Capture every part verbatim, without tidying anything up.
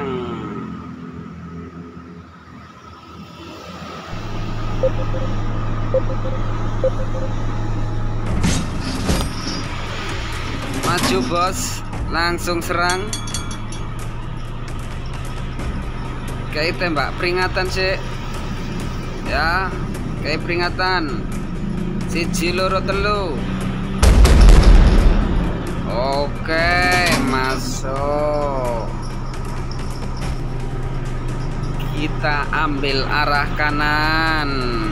serang. Maju bos, langsung serang. Kayak tembak peringatan sih ya, kayak peringatan siji loro telu. Oke, masuk. Kita ambil arah kanan.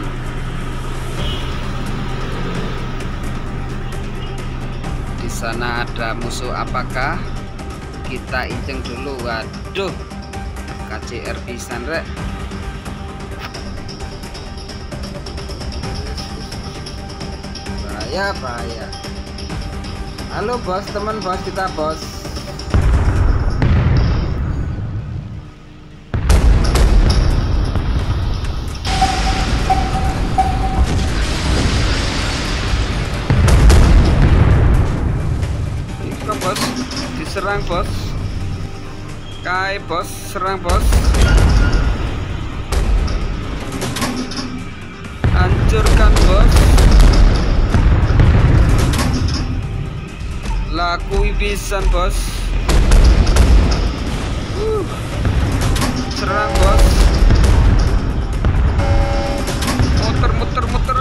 Di sana ada musuh apakah? Kita inceng dulu. Waduh, K C R pisan rek. Bahaya, bahaya. Halo bos, teman bos kita bos. Ini bos, diserang bos. Kai bos, serang bos. Hancurkan bos. Lakui pisan bos. uh, Serang bos. Muter muter muter.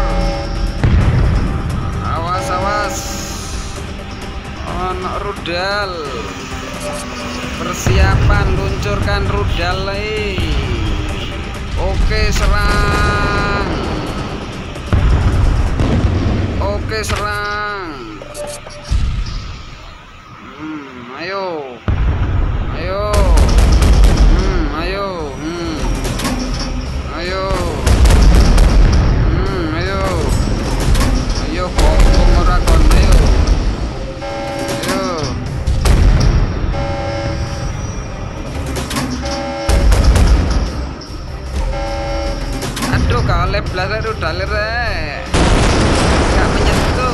Awas awas. Ono rudal. Persiapan luncurkan rudal. Oke serang. Oke serang. Hmm, ayo, ayo, hmm, ayo, hmm, ayo, hmm, ayo, ayo, kongkong ora kon, ayo, ayo. Aduh, kalep belajar udah lerek, nggak menyentuh.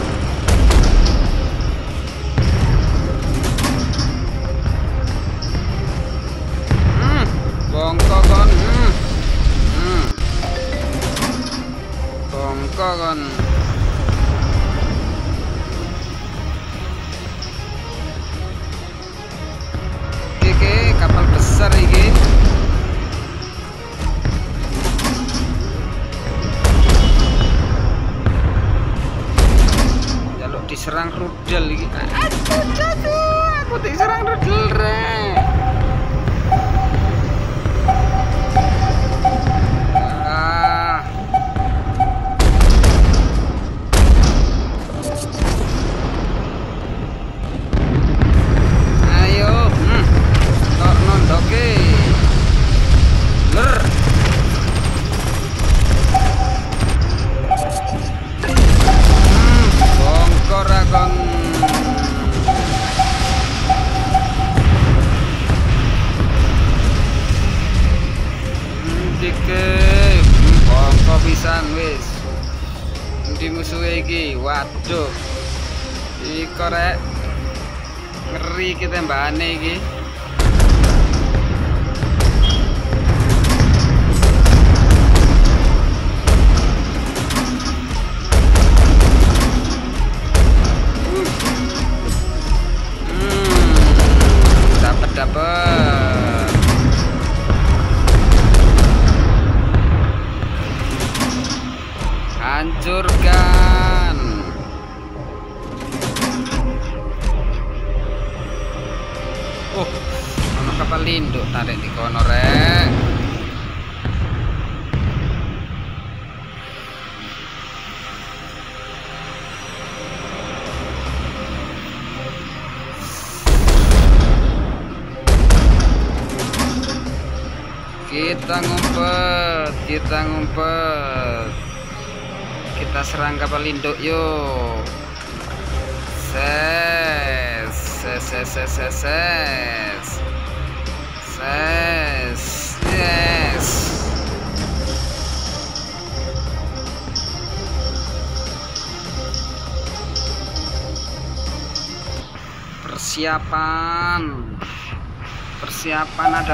Bongko kon, hmm. Hmm. Bongko kon. Oke, kapal besar ini. Jaluk diserang rudal ini. Aduh, aduh, aku diserang rudal rek. Pisan wis di musuh iki. Waduh, iki korek ngeri kita mbane iki. Hmm, dapat dapat. Hancurkan. Oh, ono kapal induk tarik di kono rek. Kita ngumpet, kita ngumpet. Kita serang kapal induk yuk. Ses, ses, ses, ses, ses, ses, ses, yes. Persiapan, persiapan ada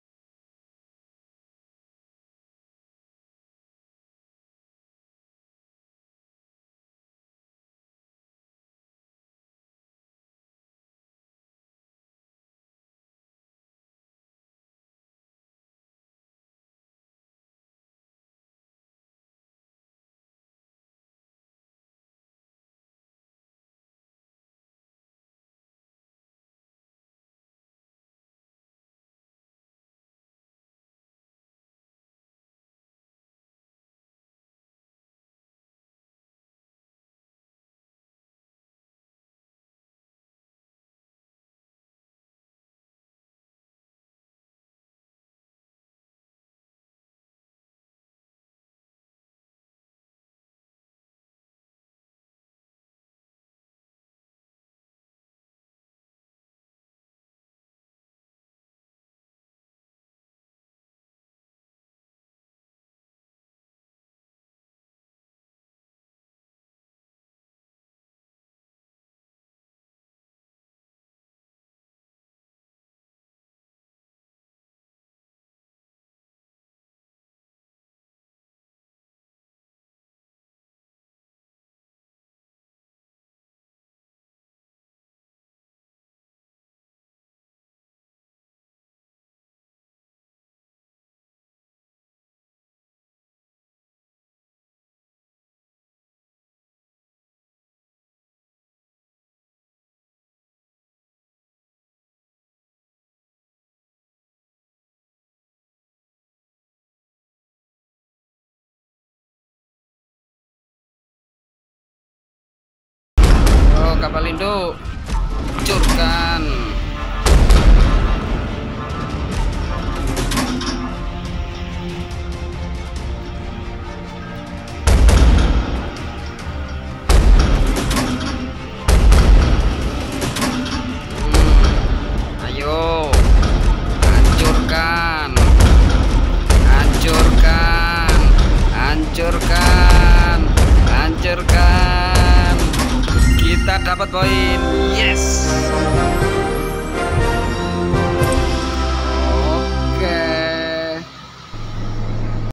kapal induk, hancurkan. Hmm, ayo, hancurkan, hancurkan, hancurkan, hancurkan. Kita dapat poin.